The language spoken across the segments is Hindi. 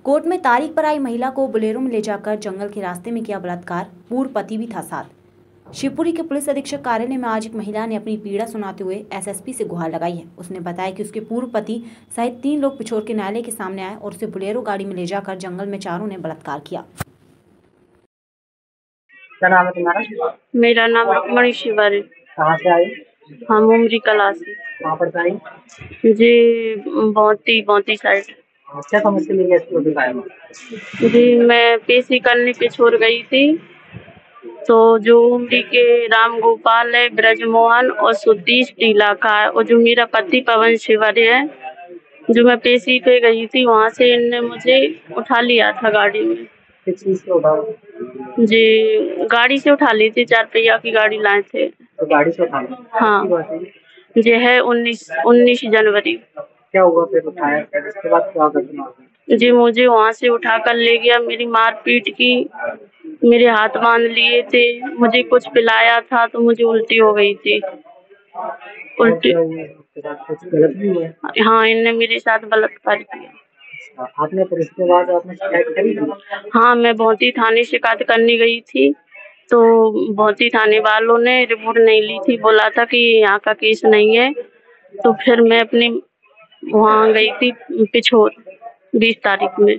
कोर्ट में तारीख पर आई महिला को बोलेरो में ले जाकर जंगल के रास्ते में किया बलात्कार, पूर्व पति भी था साथ। शिवपुरी के पुलिस अधीक्षक कार्यालय में आज एक महिला ने अपनी पीड़ा सुनाते हुए एसएसपी से गुहार लगाई है। उसने बताया कि उसके पूर्व पति सहित 3 लोग पिछोर के न्यायालय के सामने आए और उसे बोलेरो गाड़ी में ले जाकर जंगल में चारों ने बलात्कार किया। क्या नाम है तुम्हारा? मेरा नाम रुक्मणी शिवारी। कहाँ से आई? हम उमरी कला से। कहाँ पर आई? जी बहुत ही साइड। क्या समस्या लेके इसको दिखाया? जी मैं पेशी करने पे छोड़ गई थी, तो जो उमरी के राम गोपाल है, ब्रजमोहन और सुतीश टीला का है, और जो मेरा पति पवन शिवारी है, जो मैं पेशी पे गई थी वहाँ से इनने मुझे उठा लिया था गाड़ी में। किस चीज़ से उठा? जी गाड़ी से उठा ली थी, 4 पहिया की गाड़ी लाए थे। तो गाड़ी से उठा लिया? हाँ, ये है 19 जनवरी। क्या हुआ फिर उठाया? इसके बाद क्या घटना हुई? जी मुझे वहाँ से उठा कर ले गया, मेरी मारपीट की, मेरे हाथ बांध लिए थे, मुझे कुछ पिलाया था तो मुझे उल्टी हो गई थी। उल्टी? कुछ गलत भी हुआ? हाँ, इनने मेरे साथ बलात्कार किया। आपने फिर इसके बाद आपने शिकायत करी थी? हाँ, मैं भोंती थाने शिकायत करने गई थी, तो भोंती थाने वालों ने रिपोर्ट नहीं ली थी, बोला था कि यहाँ का केस नहीं है। तो फिर मैं अपने वहाँ गई थी पिछोर 20 तारीख में।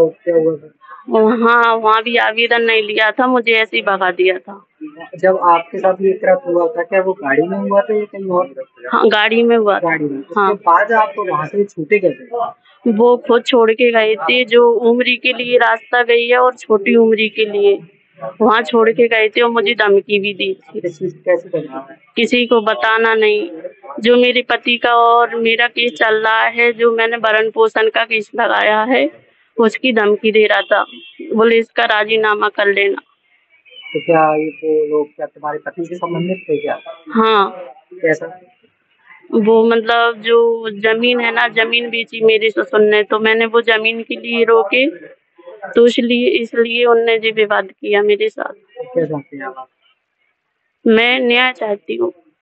वहाँ भी आवेदन नहीं लिया था, मुझे ऐसे ही भगा दिया था। जब आपके साथ ये कृत्य हुआ था, क्या वो गाड़ी में हुआ था या कहीं और? हाँ, गाड़ी में हुआ था। गाड़ी में। हाँ। उसके बाद आप वहाँ से छूटे कैसे? वो खुद छोड़ के गए थे, जो उमरी के लिए रास्ता गई है और छोटी उमरी के लिए वहाँ छोड़ के गए थे, और मुझे धमकी भी दी थी। कैसे करना है? किसी को बताना नहीं। जो मेरे पति का और मेरा केस चल रहा है, जो मैंने भरण पोषण का केस लगाया है, उसकी धमकी दे रहा था, बोले इसका राजीनामा कर लेना। तो क्या ये तो लोग क्या तुम्हारे पति से संबंधित थे क्या? हाँ। कैसा? वो मतलब जो जमीन है ना, जमीन बेची मेरे ससुर ने, तो मैंने वो जमीन के लिए रोके, तो इसलिए उनने जो विवाद किया मेरे साथ। क्या चाहते हैं आप? मैं न्याय चाहती हूँ।